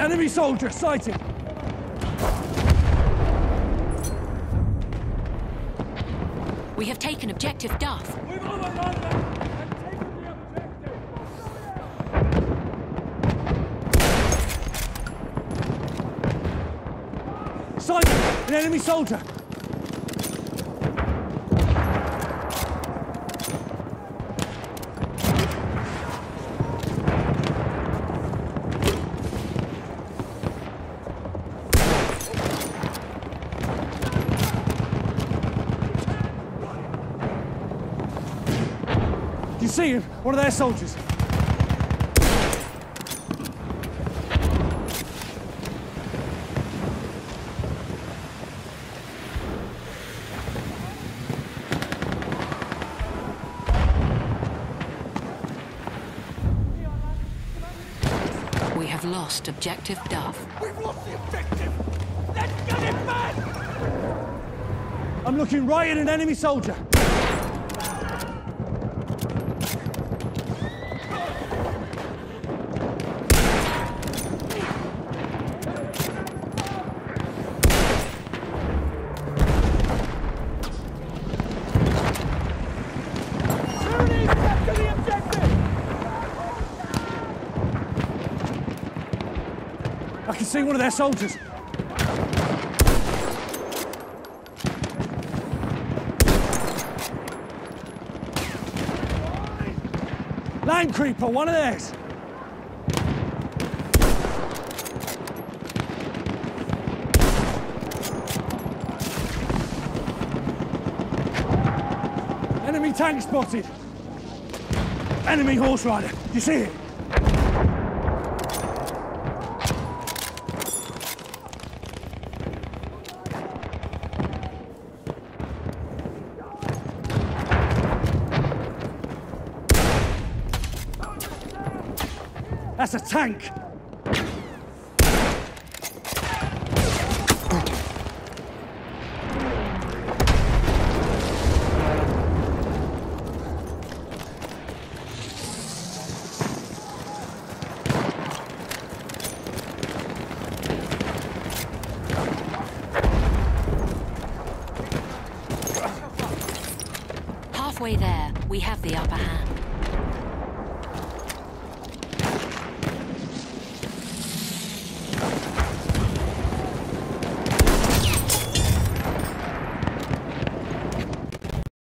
Enemy soldier sighted! We have taken objective Duff. We've overrun them and taken the objective! Sighted! An enemy soldier! You see him? One of their soldiers. We have lost objective Duff. We've lost the objective! Let's get him back! I'm looking right at an enemy soldier. I can see one of their soldiers. Land creeper, one of theirs. Enemy tank spotted. Enemy horse rider. You see it? That's a tank! Halfway there, we have the upper hand.